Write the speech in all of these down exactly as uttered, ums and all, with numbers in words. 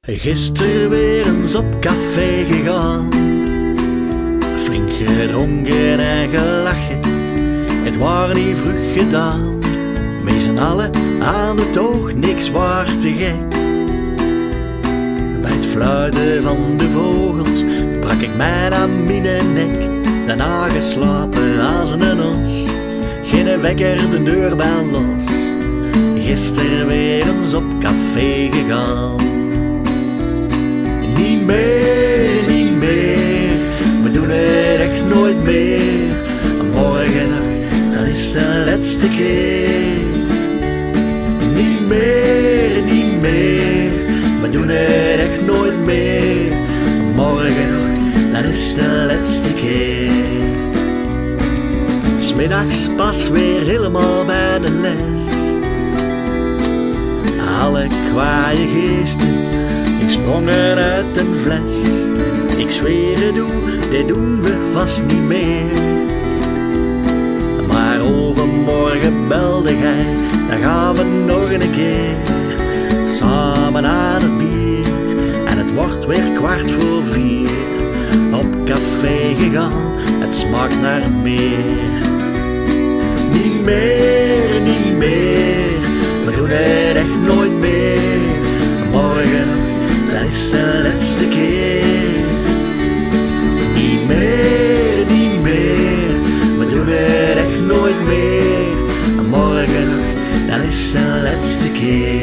Gisteren weer eens op café gegaan, flink gedronken en gelachen, het was niet vroeg gedaan. Met z'n allen aan het oog, niks waard te gek. Bij het fluiten van de vogels brak ik mijn aan mijn nek. Daarna geslapen als een os, geen wekker, de deurbel los. Gisteren weer eens op café gegaan. Niet meer, niet meer, we doen het echt nooit meer. Morgen nog, dat is de laatste keer. Niet meer, niet meer, we doen het echt nooit meer. Morgen nog, dat is de laatste keer. 'S middags pas weer helemaal bij de les. Alle kwaaie geesten, ik sprongen uit een fles. Ik zweer het doe, dit doen we vast niet meer. Maar overmorgen belde gij, dan gaan we nog een keer. Samen aan het bier, en het wordt weer kwart voor vier. Op café gegaan, het smaakt naar meer. Niet meer, niet meer, we doen het echt nooit meer. Morgen, dat is de laatste keer. Niet meer, niet meer, we doen het echt nooit meer. Morgen, dat is de laatste keer.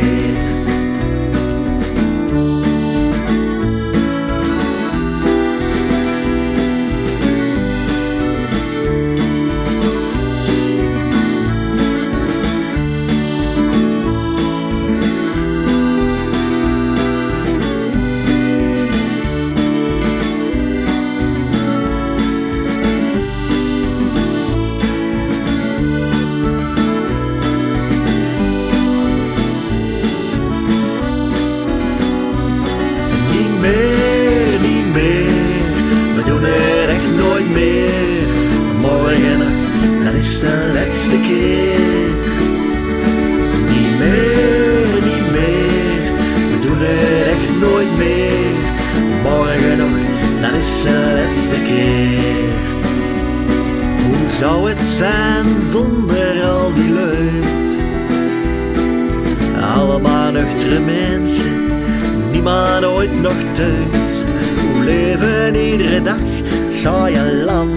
Meer, niet meer, we doen het echt nooit meer. Morgen, dat is de laatste keer. Niet meer, niet meer, we doen het echt nooit meer. Morgen nog, dat is de laatste keer. Hoe zou het zijn zonder al die luid? Allemaal nuchtere mensen, niemand ooit nog thuis. Hoe leven iedere dag, saai en lam.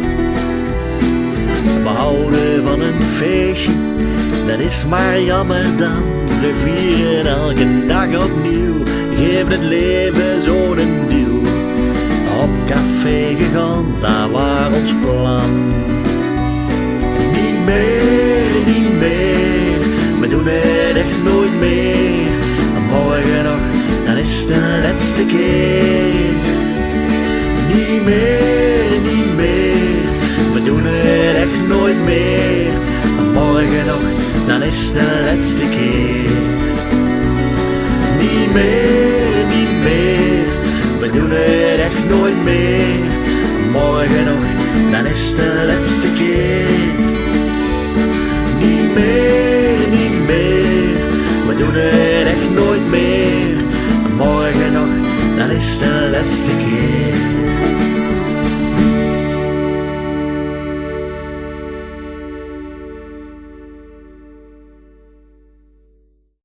We houden van een feestje, dat is maar jammer dan. We vieren elke dag opnieuw, geven het leven zo'n duw. Op café gegaan, daar was ons plan. Niet meer, niet meer, we doen het echt nooit meer. Morgen nog, dat is de laatste keer. Niet meer, niet meer, we doen het echt nooit meer. Morgen nog, dat is de laatste keer. Niet meer, niet meer, we doen het echt nooit meer. Morgen nog, dat is de laatste keer.